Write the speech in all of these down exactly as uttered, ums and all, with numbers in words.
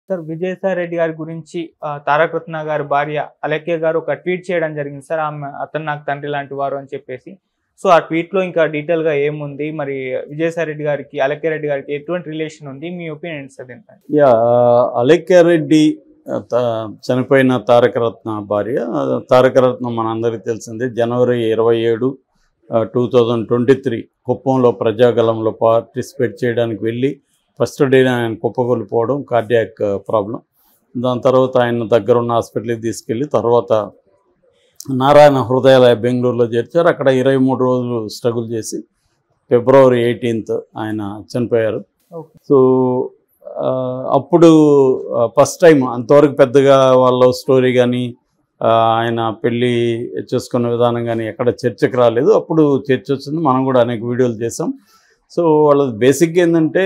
Sir Vijayasai Reddy గారి గురించి ఆహ్, తారక రత్న గారి భార్య అలెక్య గారు ఒక ట్వీట్ చేయడం జరిగింది సార్. ఆమె అతను నాకు తండ్రి లాంటి వారు అని చెప్పేసి. సో, ఆ ట్వీట్‌లో ఇంకా డీటెయిల్‌గా ఏముంది? మరి విజయసాయి రెడ్డి గారికి, అలెక్య రెడ్డి గారికి ఎటువంటి రిలేషన్ ఉంది? మీ ఒపీనియన్ ఏంటి సార్ దీనిపై? యాహ్! అలెక్య రెడ్డి ఆహ్, త చనిపోయిన తారక రత్న భార్య. తారక రత్న మనందరికీ తెలిసిందే. జనవరి ఇరవై ఏడు ఆహ్, రెండు వేల ఇరవై మూడు కుప్పంలో ప్రజాగళంలో పార్టిసిపేట్ చేయడానికి వెళ్ళి ఫస్ట్ డేనే ఆయన కుప్పకూలిపోవడం, కార్డియాక్ ప్రాబ్లం. దాని తర్వాత ఆయన దగ్గరున్న హాస్పిటల్‌కి తీసుకెళ్ళి తర్వాత నారాయణ హృదయాలయ బెంగుళూరులో చేర్చారు. అక్కడ ఇరవై మూడు రోజులు స్ట్రగుల్ చేసి ఫిబ్రవరి ఎయిటీన్త్ ఆయన చనిపోయారు. ఓకే. సో, ఆహ్, అప్పుడు ఫస్ట్ టైం అంతవరకు పెద్దగా వాళ్ళ స్టోరీ కానీ ఆయన పెళ్ళి చేసుకున్న విధానం కానీ ఎక్కడ చర్చకు రాలేదు. అప్పుడు చర్చ వచ్చింది. మనం కూడా అనేక వీడియోలు చేసాం. సో, వాళ్ళది బేసిక్గా ఏంటంటే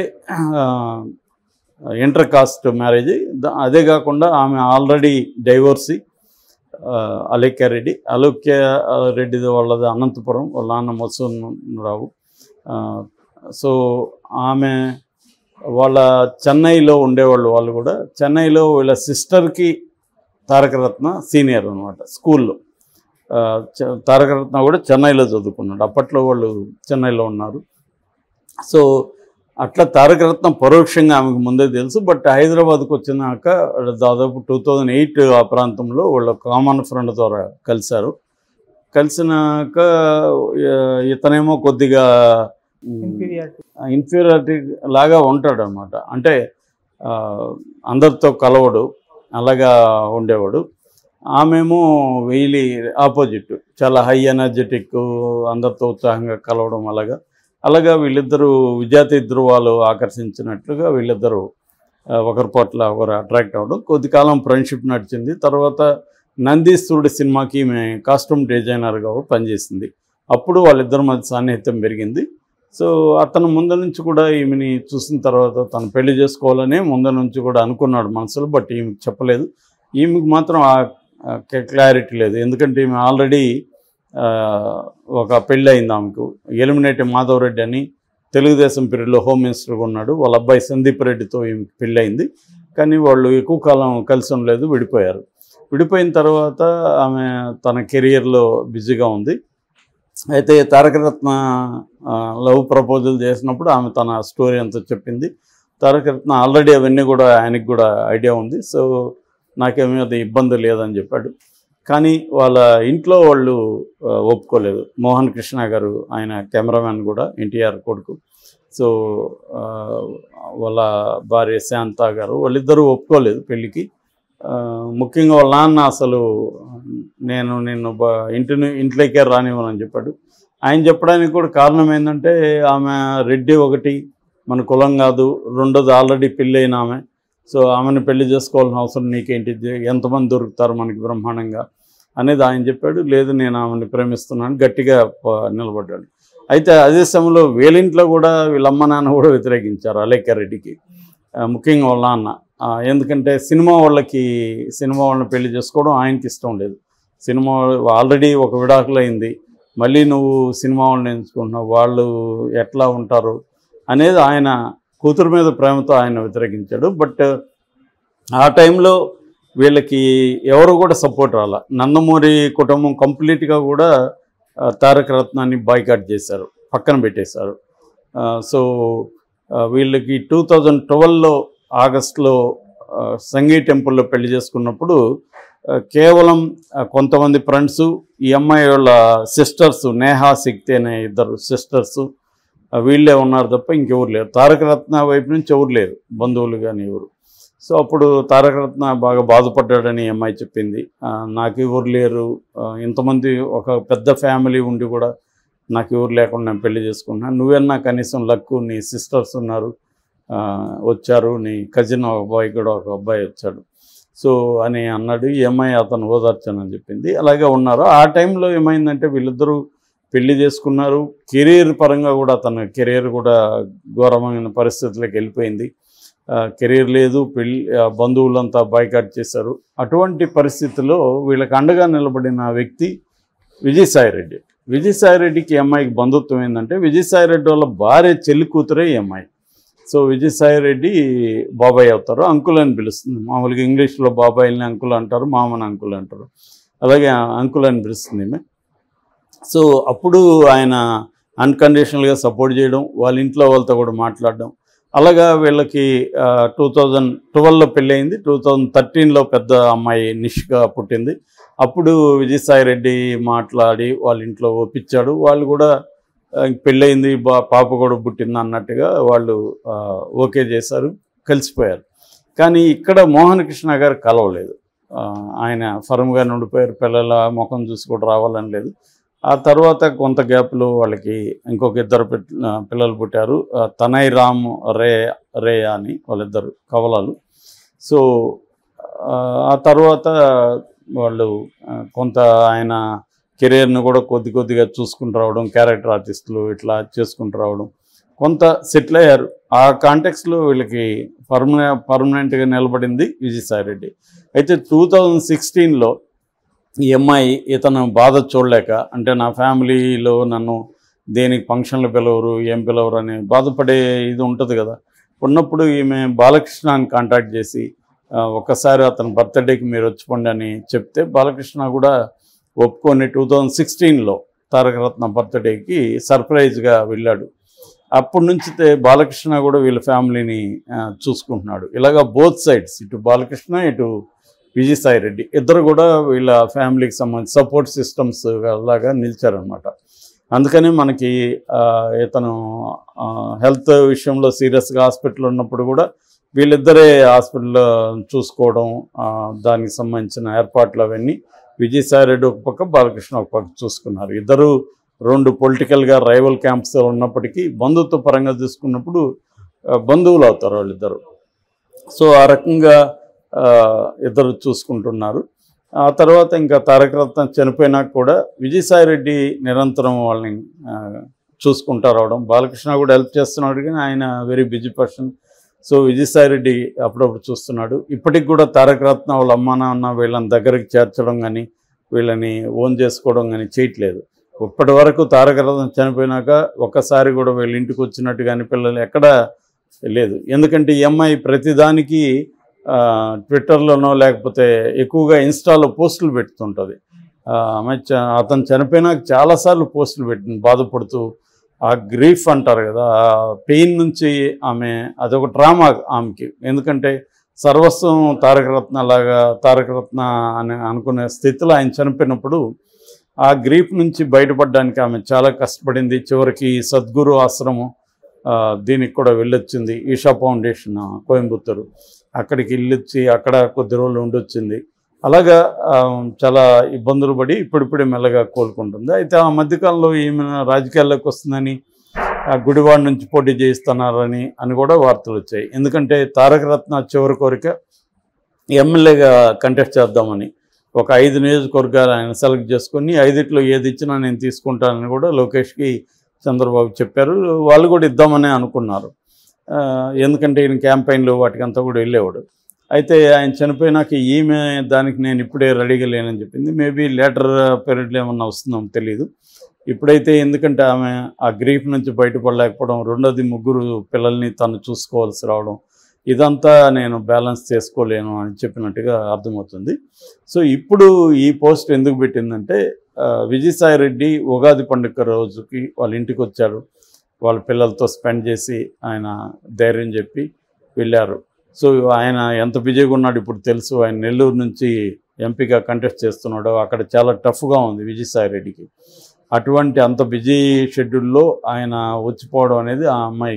ఇంటర్ కాస్ట్ మ్యారేజ్. అదే కాకుండా ఆమె ఆల్రెడీ డైవోర్సీ అలెక్య రెడ్డి. అలెక్య రెడ్డిది వాళ్ళది అనంతపురం, వాళ్ళ నాన్న మసూన్-రావు. సో, ఆమె వాళ్ళ చెన్నైలో ఉండేవాళ్ళు. వాళ్ళు కూడా చెన్నైలో వీళ్ళ సిస్టర్కి తారక రత్న సీనియర్ అనమాట స్కూల్లో. తారక రత్న కూడా చెన్నైలో చదువుకున్నాడు. అప్పట్లో వాళ్ళు చెన్నైలో ఉన్నారు. సో, అట్లా తారక రత్న పరోక్షంగా ఆమెకు ముందే తెలుసు. బట్ హైదరాబాద్కు వచ్చినాక దాదాపు టూ థౌజండ్ ఎయిట్ ఆ ప్రాంతంలో వాళ్ళ కామన్ ఫ్రెండ్ ద్వారా కలిశారు. కలిసినాక ఇతనేమో కొద్దిగా ఇన్ఫీరియారిటీ ఇన్ఫీరియారిటీ లాగా ఉంటాడు అనమాట. అంటే అందరితో కలవడు, అలాగా ఉండేవాడు. ఆమెమో వీళ్ళి ఆపోజిట్, చాలా హై ఎనర్జెటిక్, అందరితో ఉత్సాహంగా కలవడం. అలాగా అలాగా వీళ్ళిద్దరూ విజాతి ధృవాలు ఆకర్షించినట్లుగా వీళ్ళిద్దరూ ఒకరి పట్ల ఒకరు అట్రాక్ట్ అవ్వడం. కొద్ది కాలం ఫ్రెండ్షిప్ నడిచింది. తర్వాత నందీశ్వరుడి సినిమాకి ఈమె కాస్ట్యూమ్ డిజైనర్గా పనిచేసింది. అప్పుడు వాళ్ళిద్దరి మధ్య సాన్నిహిత్యం పెరిగింది. సో, అతను ముందు నుంచి కూడా ఈమెని చూసిన తర్వాత తను పెళ్లి చేసుకోవాలని ముందు నుంచి కూడా అనుకున్నాడు మనసులో. బట్ ఈమెకు చెప్పలేదు. ఈమెకు మాత్రం ఆ క్లారిటీ లేదు. ఎందుకంటే ఈమె ఆల్రెడీ ఒక పెళ్ళి అయింది ఆమెకు. ఎలిమినేటి మాధవరెడ్డి అని తెలుగుదేశం పీరియడ్లో హోమ్ మినిస్టర్గా ఉన్నాడు. వాళ్ళ అబ్బాయి సందీప్ రెడ్డితో ఈమెకు పెళ్ళి అయింది. కానీ వాళ్ళు ఎక్కువ కాలం కలిసి ఉండలేదు, విడిపోయారు. విడిపోయిన తర్వాత ఆమె తన కెరియర్లో బిజీగా ఉంది. అయితే తారక రత్న లవ్ ప్రపోజల్ చేసినప్పుడు ఆమె తన స్టోరీ అంతా చెప్పింది. తారక రత్న ఆల్రెడీ అవన్నీ కూడా ఆయనకి కూడా ఐడియా ఉంది. సో, నాకేమీ అది ఇబ్బంది లేదని చెప్పాడు. కానీ వాళ్ళ ఇంట్లో వాళ్ళు ఒప్పుకోలేదు. మోహన్ కృష్ణ గారు, ఆయన కెమెరామ్యాన్ కూడా, ఎన్టీఆర్ కొడుకు. సో, వాళ్ళ భార్య శాంత గారు, వాళ్ళిద్దరూ ఒప్పుకోలేదు పెళ్ళికి. ముఖ్యంగా వాళ్ళ నాన్న అసలు నేను నిన్ను ఇంటిని ఇంట్లోకే రానివ్వనని చెప్పాడు. ఆయన చెప్పడానికి కూడా కారణం ఏంటంటే ఆమె రెడ్డి ఒకటి, మన కులం కాదు, రెండోది ఆల్రెడీ పెళ్ళైన ఆమె. సో, ఆమెను పెళ్లి చేసుకోవాల్సిన అవసరం నీకేంటి, ఎంతమంది దొరుకుతారు మనకి బ్రహ్మాండంగా అనేది ఆయన చెప్పాడు. లేదు, నేను ఆమెను ప్రేమిస్తున్నాను గట్టిగా నిలబడ్డాడు. అయితే అదే సమయంలో వీళ్ళింట్లో కూడా వీళ్ళ అమ్మ నాన్న కూడా వ్యతిరేకించారు అలెక్య రెడ్డికి, ముఖ్యంగా వాళ్ళ నాన్న. ఎందుకంటే సినిమా వాళ్ళకి సినిమా వాళ్ళని పెళ్లి చేసుకోవడం ఆయనకి ఇష్టం లేదు. సినిమా ఆల్రెడీ ఒక విడాకులు అయింది, మళ్ళీ నువ్వు సినిమా వాళ్ళని ఎంచుకుంటున్నావు, వాళ్ళు ఎట్లా ఉంటారు అనేది ఆయన కూతురు మీద ప్రేమతో ఆయన వ్యతిరేకించాడు. బట్ ఆ టైంలో వీళ్ళకి ఎవరు కూడా సపోర్ట్ రాల. నందమూరి కుటుంబం కంప్లీట్గా కూడా తారక రత్నాన్ని బాయ్కాట్ చేశారు, పక్కన పెట్టేశారు. సో, వీళ్ళకి టూ థౌజండ్ ట్వెల్వ్లో ఆగస్టులో సంగీ టెంపుల్లో పెళ్లి చేసుకున్నప్పుడు కేవలం కొంతమంది ఫ్రెండ్సు, ఈ అమ్మాయి వాళ్ళ సిస్టర్సు, నేహా శక్తి అనే ఇద్దరు సిస్టర్సు, వీళ్ళే ఉన్నారు తప్ప ఇంకెవరు లేరు. తారక రత్న వైపు నుంచి ఎవరు లేరు, బంధువులు కానీ ఎవరు. సో, అప్పుడు తారక రత్న బాగా బాధపడ్డాడని అమ్మాయి చెప్పింది. నాకు ఎవరు లేరు, ఇంతమంది ఒక పెద్ద ఫ్యామిలీ ఉండి కూడా నాకు ఎవరు లేకుండా నేను పెళ్లి చేసుకున్నాను, నువ్వన్నా కనీసం లక్కు, నీ సిస్టర్స్ ఉన్నారు, వచ్చారు, నీ కజిన్ ఒక అబ్బాయి కూడా ఒక అబ్బాయి వచ్చాడు, సో అని అన్నాడు. ఈ అమ్మాయి అతను ఓదార్చానని చెప్పింది. అలాగే ఉన్నారు. ఆ టైంలో ఏమైందంటే వీళ్ళిద్దరూ పెళ్లి చేసుకున్నారు. కెరీర్ పరంగా కూడా అతను కెరీర్ కూడా ఘోరమైన పరిస్థితులకు వెళ్ళిపోయింది. కెరీర్ లేదు, పెళ్ళి బంధువులంతా బాయ్కాట్ చేశారు. అటువంటి పరిస్థితుల్లో వీళ్ళకి అండగా నిలబడిన వ్యక్తి విజయసాయి రెడ్డి. విజయసాయి రెడ్డికి ఈ అమ్మాయికి బంధుత్వం ఏంటంటే విజయసాయి రెడ్డి వాళ్ళ భార్య చెల్లి కూతురే ఈ అమ్మాయి. సో విజయసాయి రెడ్డి బాబాయ్ అవుతారు, అంకుల్ అని పిలుస్తుంది. మామూలుగా ఇంగ్లీష్లో బాబాయిని అంకుల్ అంటారు, మామని అంకుల్ అంటారు, అలాగే అంకుల్ అని పిలుస్తుంది ఈమె. సో అప్పుడు ఆయన అన్కండిషనల్గా సపోర్ట్ చేయడం, వాళ్ళ ఇంట్లో వాళ్ళతో కూడా మాట్లాడడం, అలాగా వీళ్ళకి టూ థౌజండ్ ట్వెల్వ్లో పెళ్ళి అయింది. టూ థౌజండ్ థర్టీన్లో పెద్ద అమ్మాయి నిష్గా పుట్టింది. అప్పుడు విజయసాయి రెడ్డి మాట్లాడి వాళ్ళ ఇంట్లో ఒప్పించాడు. వాళ్ళు కూడా పెళ్ళయింది, బా పాప కూడా పుట్టింది అన్నట్టుగా వాళ్ళు ఓకే చేశారు, కలిసిపోయారు. కానీ ఇక్కడ మోహన్ కృష్ణ గారు కలవలేదు. ఆయన ఫర్మ్గా ఉండిపోయారు, పిల్లల ముఖం చూసి కూడా రావాలని లేదు. ఆ తర్వాత కొంత గ్యాప్లో వాళ్ళకి ఇంకొక ఇద్దరు పిల్లలు పుట్టారు, తనయ్ రామ్ రే రే అని వాళ్ళిద్దరు కవలాలు. సో ఆ తర్వాత వాళ్ళు కొంత ఆయన కెరీర్ను కూడా కొద్ది కొద్దిగా చూసుకుంటూ రావడం, క్యారెక్టర్ ఆర్టిస్టులు ఇట్లా చేసుకుంటూ రావడం, కొంత సెటిల్ అయ్యారు. ఆ కాంటెక్స్లో వీళ్ళకి పర్మనె పర్మనెంట్గా నిలబడింది విజయసాయి రెడ్డి. అయితే టూ థౌజండ్ సిక్స్టీన్లో ఈ అమ్మాయి ఇతను బాధ చూడలేక, అంటే నా ఫ్యామిలీలో నన్ను దేనికి ఫంక్షన్లు పిలవరు, ఏం పిలవరు అని బాధపడే ఇది ఉంటుంది కదా. ఉన్నప్పుడు ఈమె బాలకృష్ణని కాంటాక్ట్ చేసి ఒక్కసారి అతని బర్త్డేకి మీరు వచ్చిపోండి అని చెప్తే బాలకృష్ణ కూడా ఒప్పుకొని టూ థౌజండ్ సిక్స్టీన్లో తారకరత్న బర్త్డేకి సర్ప్రైజ్గా వెళ్ళాడు. అప్పటి నుంచి బాలకృష్ణ కూడా వీళ్ళ ఫ్యామిలీని చూసుకుంటున్నాడు. ఇలాగా బోత్ సైడ్స్, ఇటు బాలకృష్ణ ఇటు విజయసాయి రెడ్డి ఇద్దరు కూడా వీళ్ళ ఫ్యామిలీకి సంబంధించి సపోర్ట్ సిస్టమ్స్ లాగా నిలిచారనమాట. అందుకని మనకి ఇతను హెల్త్ విషయంలో సీరియస్గా హాస్పిటల్ ఉన్నప్పుడు కూడా వీళ్ళిద్దరే హాస్పిటల్లో చూసుకోవడం, దానికి సంబంధించిన ఏర్పాట్లు అవన్నీ విజయసాయి రెడ్డి ఒక పక్క, బాలకృష్ణ ఒక పక్క చూసుకున్నారు. ఇద్దరు రెండు పొలిటికల్గా రైవల్ క్యాంప్స్ ఉన్నప్పటికీ బంధుత్వ పరంగా చూసుకున్నప్పుడు బంధువులు అవుతారు వాళ్ళిద్దరు. సో ఆ రకంగా ఇద్దరు చూసుకుంటున్నారు. ఆ తర్వాత ఇంకా తారకరత్న చనిపోయినాక కూడా విజయసాయి రెడ్డి నిరంతరం వాళ్ళని చూసుకుంటూ రావడం, బాలకృష్ణ కూడా హెల్ప్ చేస్తున్నాడు కానీ ఆయన very busy person. So Vijayasai Reddy అప్పుడప్పుడు చూస్తున్నాడు. ఇప్పటికి కూడా తారకరత్న వాళ్ళ అమ్మ నాన్న వీళ్ళని దగ్గరికి చేర్చడం కానీ వీళ్ళని ఓన్ చేసుకోవడం కానీ చేయట్లేదు. ఇప్పటి వరకు తారకరత్న చనిపోయినాక ఒక్కసారి కూడా వీళ్ళ ఇంటికి వచ్చినట్టు కానీ పిల్లలు ఎక్కడా లేదు. ఎందుకంటే ఈ అమ్మాయి ప్రతిదానికి ట్విట్టర్లోనో లేకపోతే ఎక్కువగా ఇన్స్టాలో పోస్టులు పెడుతుంటుంది. ఆమె అతను చనిపోయినాక చాలాసార్లు పోస్టులు పెట్టింది బాధపడుతూ. ఆ గ్రీఫ్ అంటారు కదా, ఆ పెయిన్ నుంచి ఆమె అదొక డ్రామా ఆమెకి. ఎందుకంటే సర్వస్వం తారకరత్న లాగా తారకరత్న అని అనుకునే స్థితిలో ఆయన చనిపోయినప్పుడు ఆ గ్రీఫ్ నుంచి బయటపడడానికి ఆమె చాలా కష్టపడింది. చివరికి సద్గురు ఆశ్రమం దీనికి కూడా వెళ్ళొచ్చింది, ఈషా ఫౌండేషన్ కోయంబత్తూరు, అక్కడికి వెళ్ళొచ్చి అక్కడ కొద్ది రోజులు ఉండొచ్చింది. అలాగా చాలా ఇబ్బందులు పడి ఇప్పుడిప్పుడే మెల్లగా కోలుకుంటుంది. అయితే ఆ మధ్యకాలంలో ఈమె రాజకీయాల్లోకి వస్తుందని గుడివాడ నుంచి పోటీ చేయిస్తున్నారని అని కూడా వార్తలు వచ్చాయి. ఎందుకంటే తారకరత్న చివరి కోరిక ఎమ్మెల్యేగా కంటెస్ట్ చేద్దామని ఒక ఐదు నియోజకవర్గాలు ఆయన సెలెక్ట్ చేసుకొని ఐదిట్లో ఏది ఇచ్చినా నేను తీసుకుంటానని కూడా లోకేష్కి చంద్రబాబు చెప్పారు. వాళ్ళు కూడా ఇద్దామని అనుకున్నారు, ఎందుకంటే ఈయన క్యాంపెయిన్లు వాటికంతా కూడా వెళ్ళేవాడు. అయితే ఆయన చనిపోయినాక ఈమె దానికి నేను ఇప్పుడే రెడీగా లేనని చెప్పింది. మేబీ లేటర్ పీరియడ్లో ఏమన్నా వస్తుందో తెలియదు. ఇప్పుడైతే ఎందుకంటే ఆమె ఆ గ్రీఫ్ నుంచి బయటపడలేకపోవడం, రెండోది ముగ్గురు పిల్లల్ని తను చూసుకోవాల్సి రావడం, ఇదంతా నేను బ్యాలెన్స్ చేసుకోలేను అని చెప్పినట్టుగా అర్థమవుతుంది. సో ఇప్పుడు ఈ పోస్ట్ ఎందుకు పెట్టిందంటే విజయసాయి రెడ్డి ఉగాది పండుగ రోజుకి వాళ్ళ ఇంటికి వచ్చారు, వాళ్ళ పిల్లలతో స్పెండ్ చేసి ఆయన ధైర్యం చెప్పి వెళ్ళారు. సో ఆయన ఎంత బిజీగా ఉన్నాడు ఇప్పుడు తెలుసు. ఆయన నెల్లూరు నుంచి ఎంపీగా కంటెస్ట్ చేస్తున్నాడు. అక్కడ చాలా టఫ్గా ఉంది విజయసాయి రెడ్డికి. అటువంటి అంత బిజీ షెడ్యూల్లో ఆయన వచ్చిపోవడం అనేది ఆ అమ్మాయి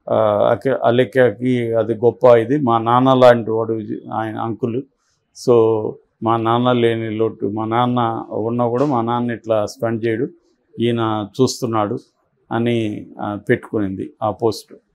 అలెక్కకి అది గొప్ప ఇది. మా నాన్న లాంటి వాడు ఆయన అంకుల్. సో మా నాన్న లేని లోటు, మా నాన్న ఉన్నా కూడా మా నాన్న ఇట్లా స్పెండ్ చేయడు, ఈయన చూస్తున్నాడు అని పెట్టుకునింది ఆ పోస్టు.